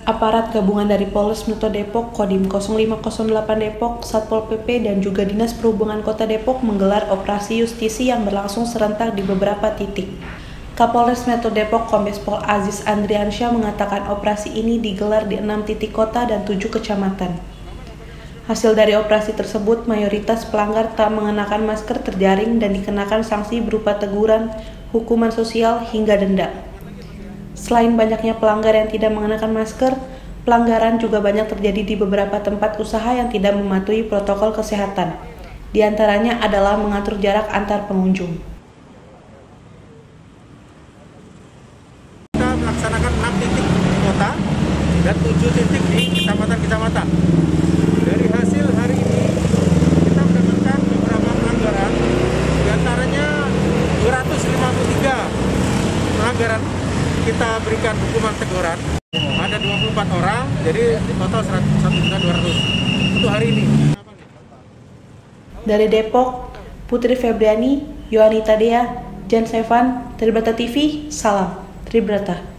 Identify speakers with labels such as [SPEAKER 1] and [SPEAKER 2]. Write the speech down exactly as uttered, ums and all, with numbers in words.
[SPEAKER 1] Aparat gabungan dari Polres Metro Depok, Kodim nol lima nol delapan Depok, Satpol P P, dan juga Dinas Perhubungan Kota Depok menggelar operasi justisi yang berlangsung serentak di beberapa titik. Kapolres Metro Depok, Kombes Pol Aziz Andriansyah mengatakan operasi ini digelar di enam titik kota dan tujuh kecamatan. Hasil dari operasi tersebut, mayoritas pelanggar tak mengenakan masker terjaring dan dikenakan sanksi berupa teguran, hukuman sosial, hingga denda. Selain banyaknya pelanggar yang tidak mengenakan masker, pelanggaran juga banyak terjadi di beberapa tempat usaha yang tidak mematuhi protokol kesehatan. Di antaranya adalah mengatur jarak antar pengunjung.
[SPEAKER 2] Kita melaksanakan enam titik di kota dan tujuh titik di kecamatan-kecamatan. Dari hasil hari ini, kita mendapatkan beberapa pelanggaran, di antaranya dua ratus lima puluh tiga pelanggaran kita berikan hukuman teguran. Ada dua puluh empat orang, jadi total satu juta dua ratus ribu untuk hari ini.
[SPEAKER 1] Dari Depok, Putri Febriani, Yohanita Dea, Jan Sevan, Tribrata T V, salam Tribrata.